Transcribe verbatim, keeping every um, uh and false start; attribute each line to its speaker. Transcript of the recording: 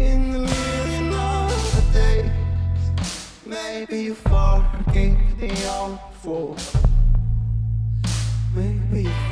Speaker 1: In the million of days, maybe you forgive the awful. Maybe you